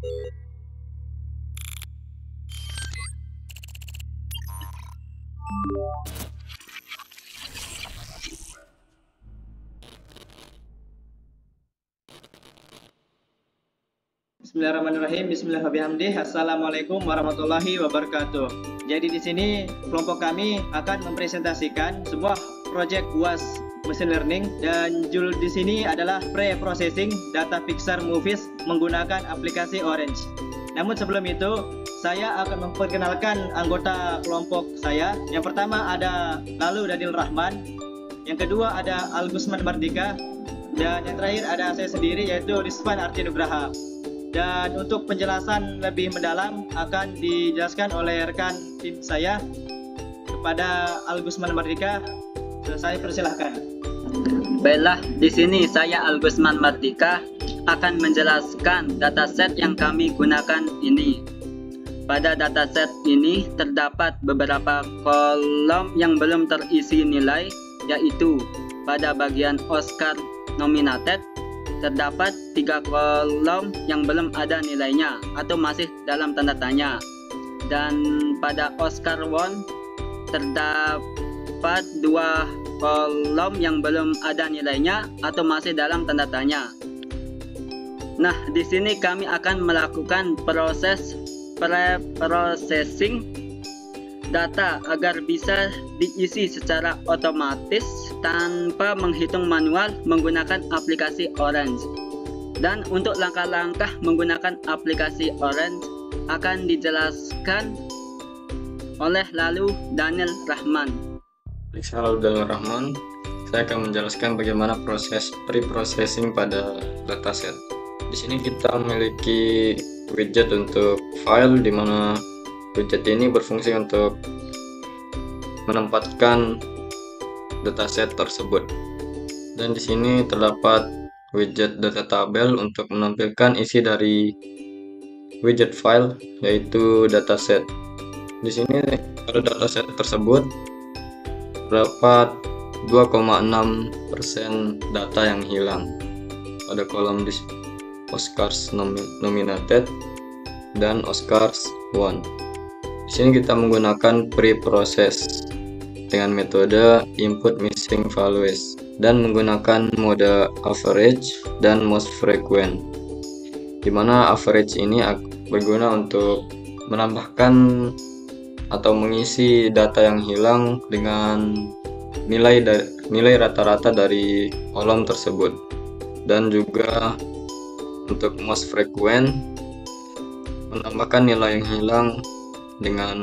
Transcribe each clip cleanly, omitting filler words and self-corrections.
Bismillahirrahmanirrahim. Bismillahirrahmanirrahim. Assalamualaikum warahmatullahi wabarakatuh. Jadi di sini kelompok kami akan mempresentasikan sebuah proyek UAS Machine Learning, dan judul di sini adalah Pre-Processing Data Pixar Movies menggunakan aplikasi Orange. Namun sebelum itu, saya akan memperkenalkan anggota kelompok saya. Yang pertama ada Lalu Daniel Rahman, yang kedua ada Algusman Mardika, dan yang terakhir ada saya sendiri yaitu Rizwan Arti Nugraha. Dan untuk penjelasan lebih mendalam akan dijelaskan oleh rekan tim saya. Kepada Algusman Mardika, saya persilahkan. Baiklah, di sini saya Algusman Mardika akan menjelaskan dataset yang kami gunakan ini. Pada dataset ini terdapat beberapa kolom yang belum terisi nilai, yaitu pada bagian Oscar nominated terdapat 3 kolom yang belum ada nilainya atau masih dalam tanda tanya, dan pada Oscar won terdapat 2 kolom yang belum ada nilainya atau masih dalam tanda tanya. Nah, di sini kami akan melakukan proses pre-processing data agar bisa diisi secara otomatis tanpa menghitung manual menggunakan aplikasi Orange. Dan untuk langkah-langkah menggunakan aplikasi Orange akan dijelaskan oleh Lalu Daniel Rahman. Saya Lalu Daniel Rahman. Saya akan menjelaskan bagaimana proses pre-processing pada dataset. Di sini kita memiliki widget untuk file, di mana widget ini berfungsi untuk menempatkan dataset tersebut. Dan di sini terdapat widget data tabel untuk menampilkan isi dari widget file, yaitu dataset. Di sini pada dataset tersebut terdapat 2,6% data yang hilang pada kolom di Oscars nominated dan Oscars won. Di sini kita menggunakan pre-process dengan metode input missing values dan menggunakan mode average dan most frequent, di mana average ini berguna untuk menambahkan atau mengisi data yang hilang dengan nilai rata-rata dari kolom tersebut, dan juga untuk most frequent menambahkan nilai yang hilang dengan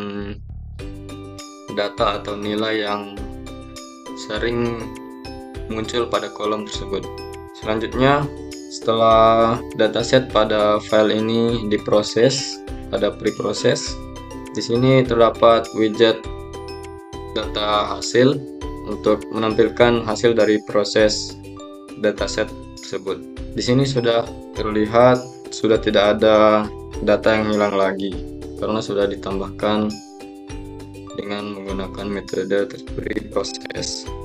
data atau nilai yang sering muncul pada kolom tersebut. Selanjutnya, setelah dataset pada file ini diproses pada pre-process, di sini terdapat widget data hasil untuk menampilkan hasil dari proses dataset tersebut. Di sini sudah terlihat sudah tidak ada data yang hilang lagi karena sudah ditambahkan dengan menggunakan metode pre-process.